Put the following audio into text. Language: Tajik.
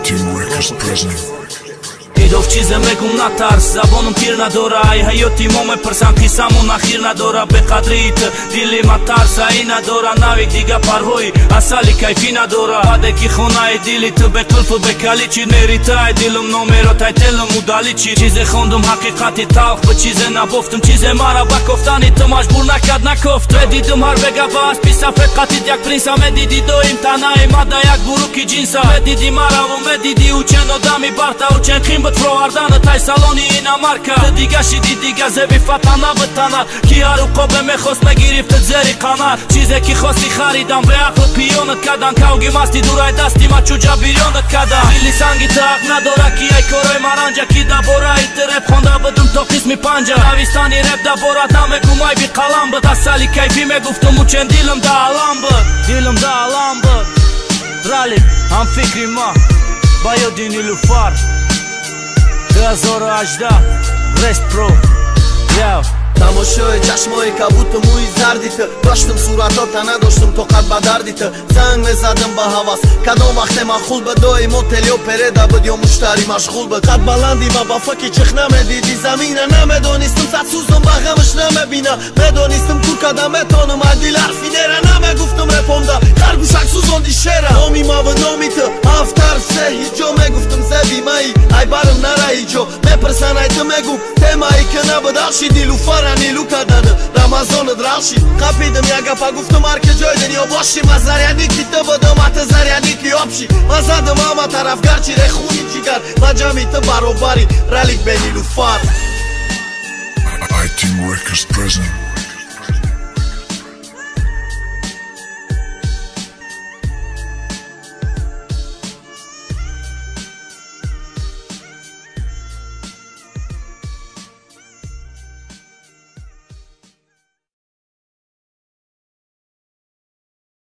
Team Records present. Իրով չիզեմ եկում նա տարս, զաբոնում տիրնա դորա Այ հայոտ իմոմ է պրսան կիսամուն ախիրնա դորա Բեխադրիիթը դիլի մատարս այնա դորա Նավիկ դիգա պարհոյի, ասալի կայֆինա դորա Ադեկի խոնայի դիլիթը բեկլվը բեկալիչի Ներիթը այ դիլում նոմերոտ այ տելում ու դալիչի Չիզ է խոնդում հակիқատի տաղ, բչիզ է նաբովտում Չիզ է մարաբակով տանի տմաշ բուրնակ ադնակով Տրեդի դում հարբեգավա ասպիսա պետ կատիտ յակ պրինսա Մեդիդի դոյիմ տանայի մադայակ բուրուքի ջինսա Մեդիդի մարավու մեդիդի ու չեն օդամի բարդա ու չեն խիմբը Froardana taj saloni Dinamarka Të diga shi diga zebi fatana vëtana Ki haru kobe me khos me girif të dzeri kanar Qize ki khosi kharidan be akhlë pionët kadan Kaugi masti duraj dasti ma quja birionët kadan Fili sangi të akna dora ki aj koroj maranja Ki da bora i të rep honda bëdum tokis mi panja Avistani rep da bora ta me kumaj bi kalambët Asali kajfi me guftu mu qen dilëm da alambët Dilëm da alambët Ralim, am fikri ma Bajo dini lufar Gazoro ajda, rest pro, yeah Тамошои чашмои кабуту муи зардиты Доштум суратота, надоштум тоқат ба дардиты Занг мезадым ба ҳавас Кадом вақте махул ба доим отели опереда буд ё муштари машғул буд Қад баланди ва ба факи чих намедиди замина Намедонистум садсуздум ба ғамш намебина Медонистум куркада метонум адил ҳарфи нера Намегуфтум репомда харгушак сузонди шера Номи мава номиты афтар все ҳиҷо Мегуфтум зеби маи ай барым нара ҳиҷо Мепрсан ай ту мегу темаи ки набуд ахши дилуфара Нилу каданы Рамазоны дралши Капидым яга пагуфтум арке ҷойден ё боши Ма зарядники ты будам а ты зарядники обши Ма задым ама тарафгарчи рехуни ҷигар Ма ҷами ты баробари Ралик бе нилуфар Team Records present.